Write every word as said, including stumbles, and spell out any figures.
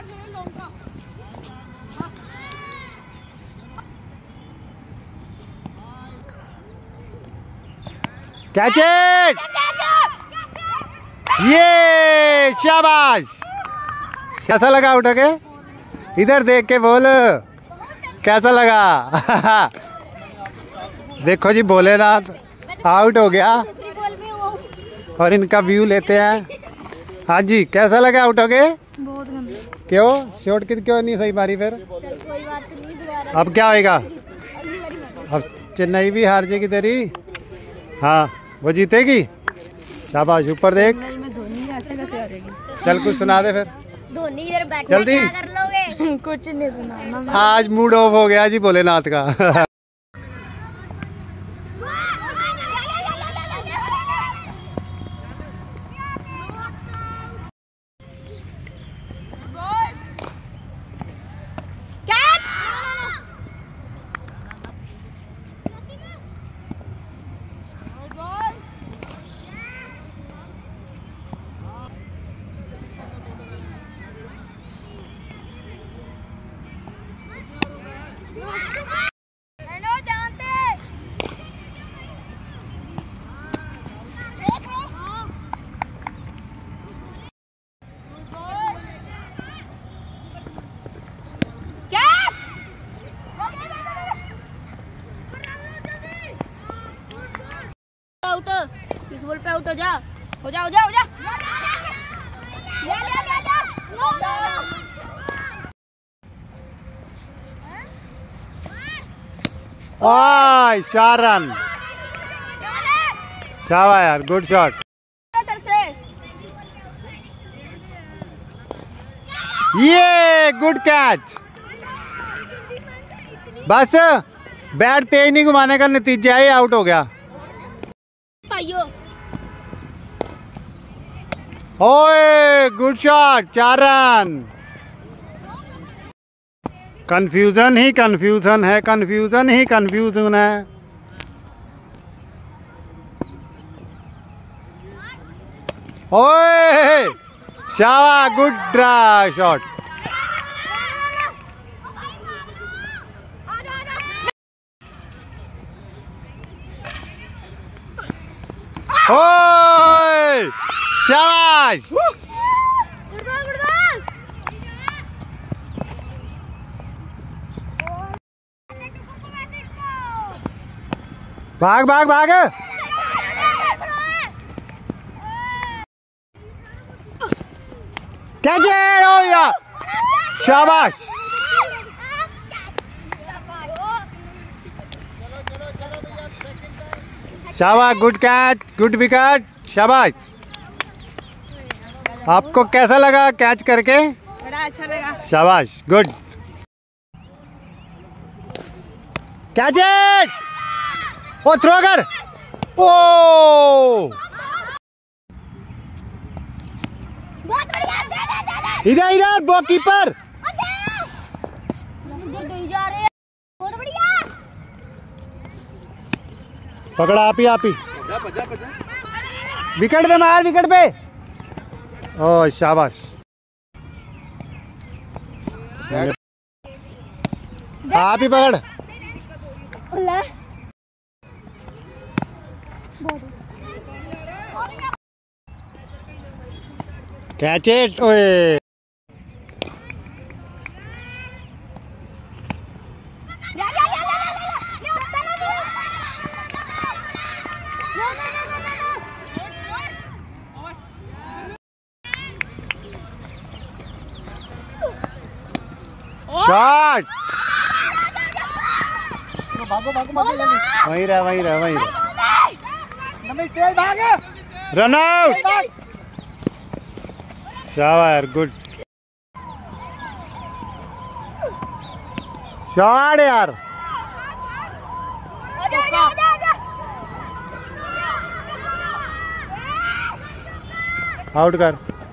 Catch it, ये शाबाश। कैसा लगा आउट होके? इधर देख के बोल कैसा लगा। देखो जी भोलेनाथ आउट हो गया और इनका व्यू लेते हैं। हाँ जी, कैसा लगा आउट हो गए? बहुत गंदा। क्यों शॉट कित क्यों नहीं सही मारी फिर? चल कोई बात नहीं, दोबारा अब क्या होएगा? अब चेन्नई भी हार जाएगी तेरी। हाँ वो जीतेगी। शाबाश, ऊपर देख। धोनी ऐसे कैसे हारेगी? चल कुछ सुना दे फिर। धोनी इधर बैठ जल्दी कर लोगे। कुछ नहीं सुनाना। आज मूड ऑफ हो गया जी भोलेनाथ का। आउट, इस बॉल पे आउट हो जा, हो जा, हो जा, हो जा। ले ले ले जा। ओए चार रन। शाबाश यार, गुड शॉट। सर से ये गुड कैच। बस बैट तेज नहीं घुमाने का नतीजा है, आउट हो गया। पाइयो ओए गुड शॉट, चार रन। कंफ्यूजन ही कंफ्यूजन है, कंफ्यूजन ही कंफ्यूजन है। ओए शाबाश, गुड ड्रा शॉट। ओए शाबाश। भाग भाग भाग। कैच हो गया, शाबाश। शाबाश, गुड कैच, गुड विकेट, शाबाश। आपको कैसा लगा कैच करके? बड़ा अच्छा लगा। शाबाश, गुड कैच इट। ओ थ्रो कर। ओ बहुत बढ़िया, दे दे दे दे। इधर इधर बॉल कीपर। इधर गई जा रहे हैं। बहुत बढ़िया। पकड़ा आप ही, आप ही। विकेट पे मार, विकेट पे। ओ शाबाश। आप ही पकड़। Catch it. ओए शॉट। भागो भागो भागो। वहीं रहा, वहीं रहा, वहीं रहा। भाग। Run out. शाबाश, गुड शॉट यार। आउट कर।